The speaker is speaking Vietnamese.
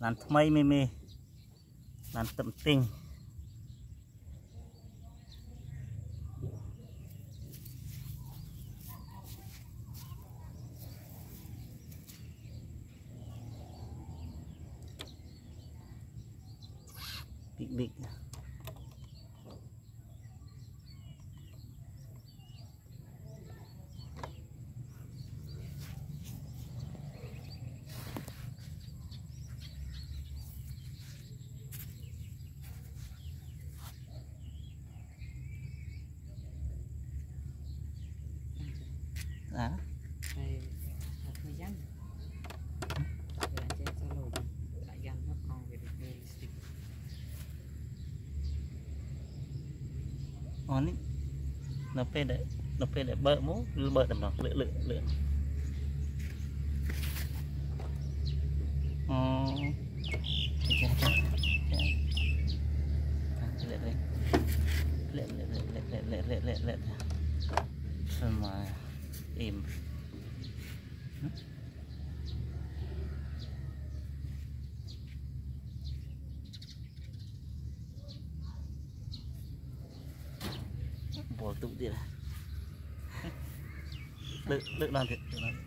làm thay mê mê làm tầm tinh big đó thời gian là trên solo lại dàn nó còn về realistic on ấy nó phê để bợ mố bợ tầm nó lựa lệ mà im bỏ tụ đi là lựa làm thiệt